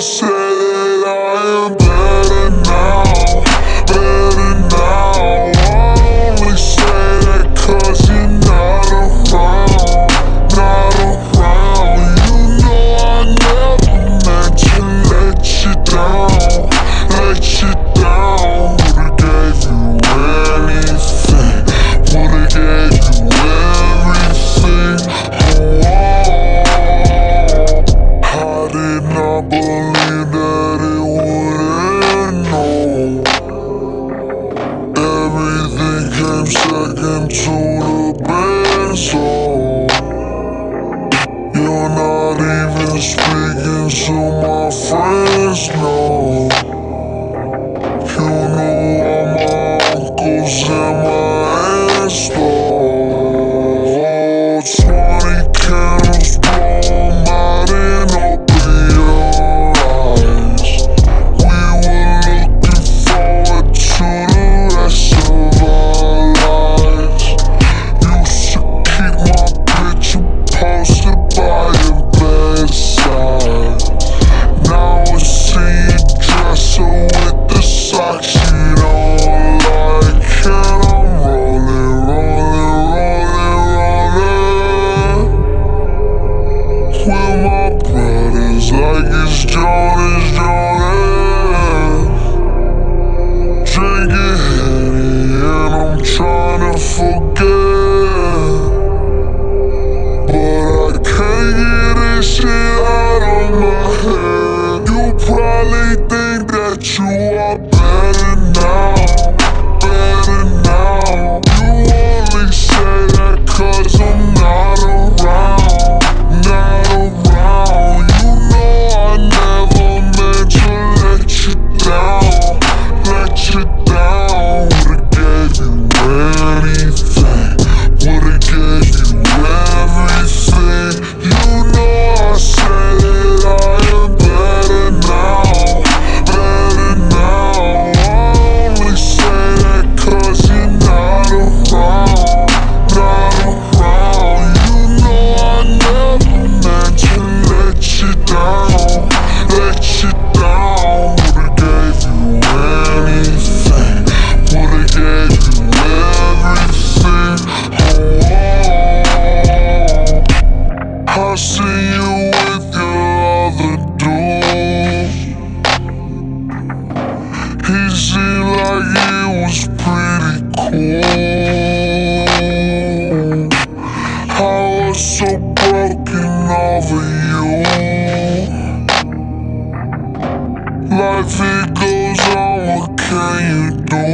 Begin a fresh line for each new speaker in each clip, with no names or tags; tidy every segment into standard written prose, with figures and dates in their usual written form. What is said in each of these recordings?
said that I am better now, better now. I only say that 'cause you're not around, not around. You know I never meant to let you down, let you down. Would've gave you anything, would've gave you everything. I did not believe that it would end, no. Everything came second to the best, so you're not even speaking to my friends, no. You know all my uncles and my aunts, though. 20 candles, blow 'em out and open your eyes. We were looking forward to the rest of our lives. Used to keep my picture posted by your bedside. Now I see you dresser with the socks you don't like, and I'm rolling, rolling, rolling, rolling with my brothers like it's Jonas, Jonas. Drinking Henny and I'm tryna forget, but I can't get this shit out of my head. You probably think that you are better now, better now. You only say that 'cause I'm not around, not around. You know I never meant to let you down, let you down. Would've gave you anything, would've gave you everything. You know I said that I am better now, better now. I only say that 'cause you're not around, not around. You know I never meant to let you down, let you down. Would've gave you anything, would've gave you everything. I see you with your other dude. He seemed like he was pretty cool. I was so broken over you. Life it goes on, what can you do?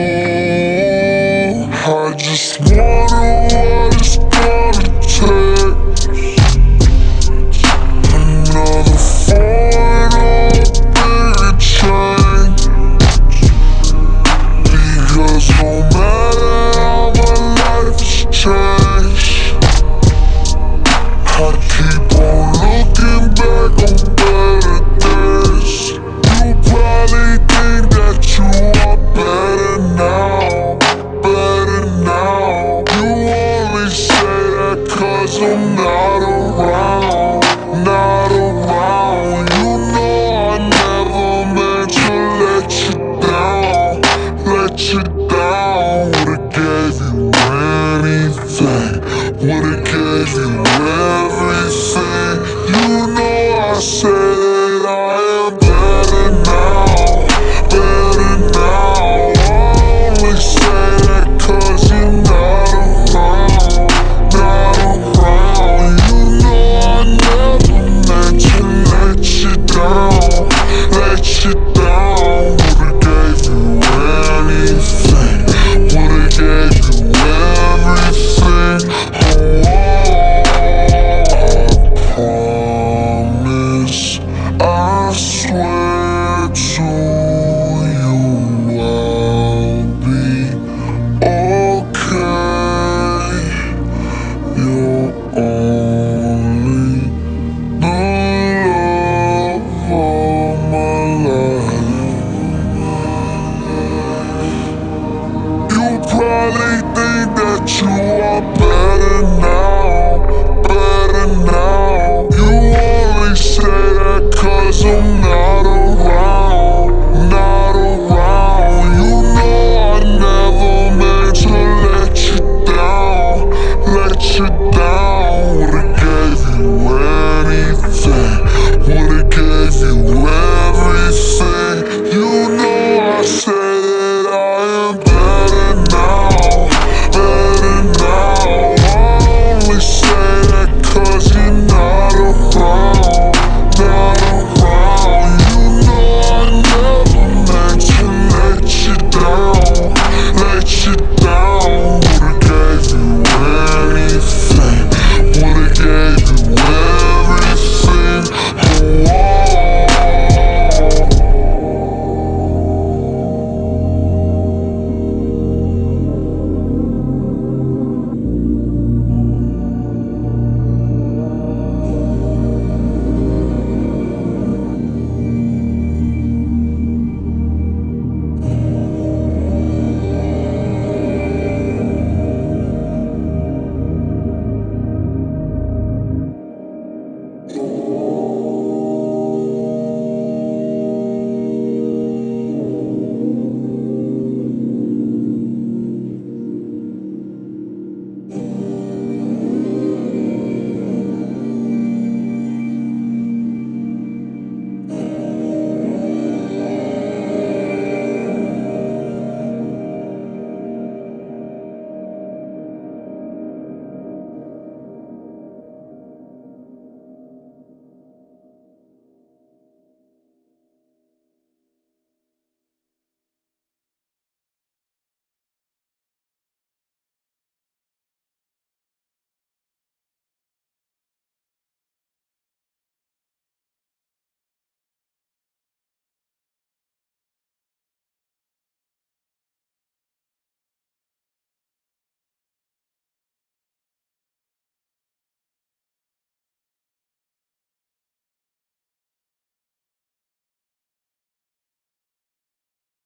I just wonder what it's gonna take. Another foreign or bigger change, because no matter how my life's changed, I keep on looking back on better days. You probably think that you are better now, better now. You only say that 'cause I'm not around, not around. You know I never meant to let you down, let you down. Would've gave you anything, would've gave you everything. You know I said